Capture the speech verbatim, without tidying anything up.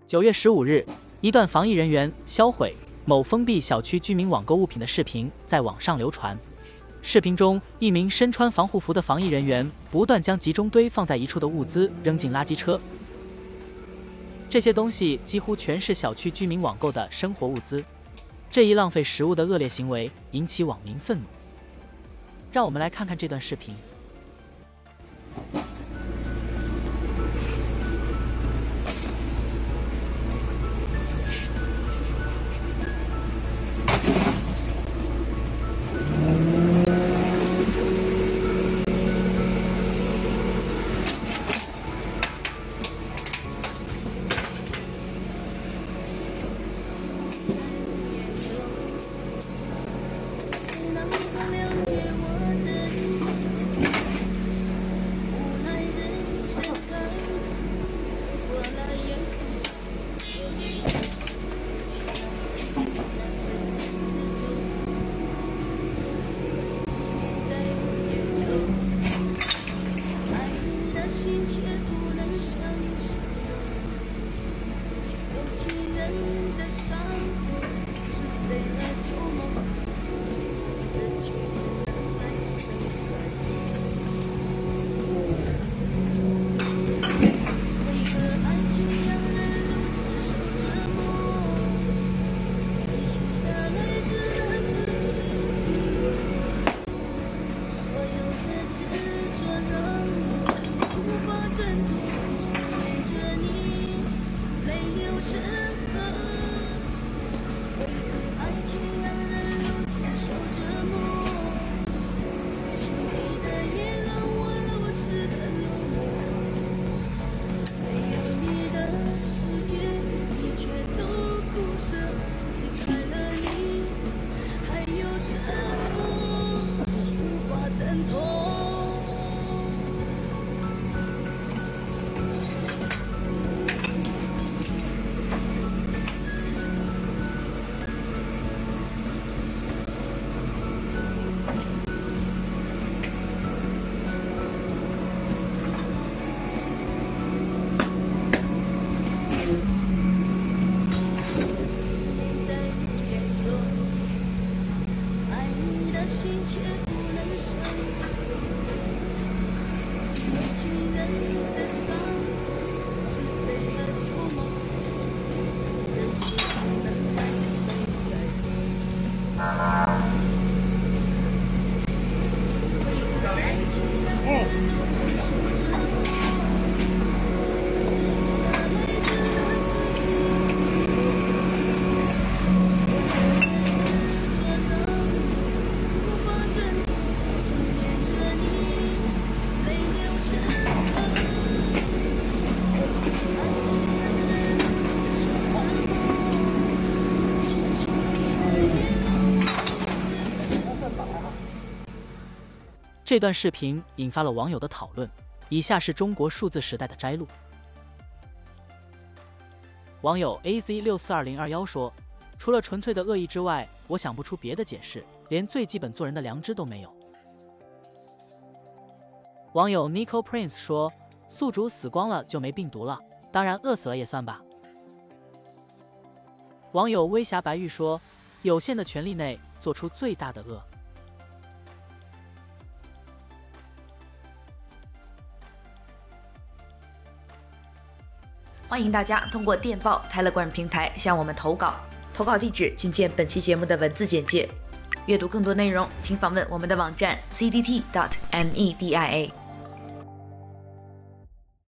九月十五日，一段防疫人员销毁某封闭小区居民网购物品的视频在网上流传。视频中，一名身穿防护服的防疫人员不断将集中堆放在一处的物资扔进垃圾车。这些东西几乎全是小区居民网购的生活物资。这一浪费食物的恶劣行为引起网民愤怒。让我们来看看这段视频。这段视频引发了网友的讨论。以下是中国数字时代的摘录。网友 A Z 六四二零二一 说：“除了纯粹的恶意之外，我想不出别的解释，连最基本做人的良知都没有。”网友 Nico Prince 说：“宿主死光了就没病毒了，当然饿死了也算吧。”网友微霞白玉说：“有限的权利内做出最大的恶。” 欢迎大家通过电报、Telegram 平台向我们投稿，投稿地址请见本期节目的文字简介。阅读更多内容，请访问我们的网站 c d t dot media。